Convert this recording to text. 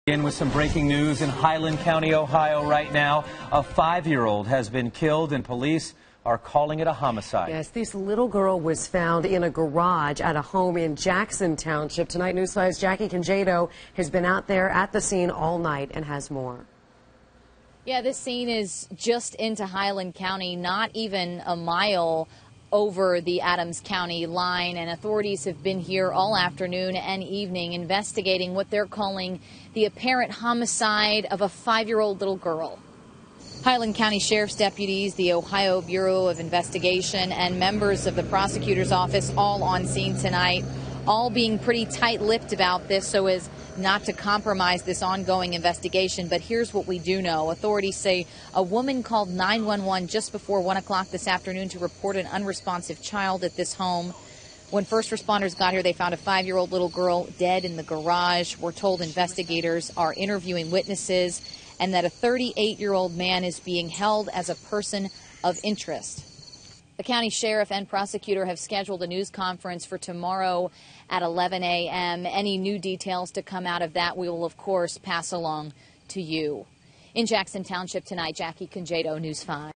In with some breaking news in Highland County, Ohio right now. A 5-year-old has been killed and police are calling it a homicide. Yes, this little girl was found in a garage at a home in Jackson Township. Tonight, News 5's Jackie Congedo has been out there at the scene all night and has more. Yeah, this scene is just into Highland County, not even a mile over the Adams County line, and authorities have been here all afternoon and evening investigating what they're calling the apparent homicide of a 5-year-old little girl. Highland County Sheriff's deputies, the Ohio Bureau of Investigation, and members of the prosecutor's office all on scene tonight, all being pretty tight-lipped about this so as not to compromise this ongoing investigation. But here's what we do know. Authorities say a woman called 911 just before 1 o'clock this afternoon to report an unresponsive child at this home. When first responders got here, they found a 5-year-old little girl dead in the garage. We're told investigators are interviewing witnesses and that a 38-year-old man is being held as a person of interest. The county sheriff and prosecutor have scheduled a news conference for tomorrow at 11 a.m. Any new details to come out of that, we will, of course, pass along to you. In Jackson Township tonight, Jackie Congedo, News 5.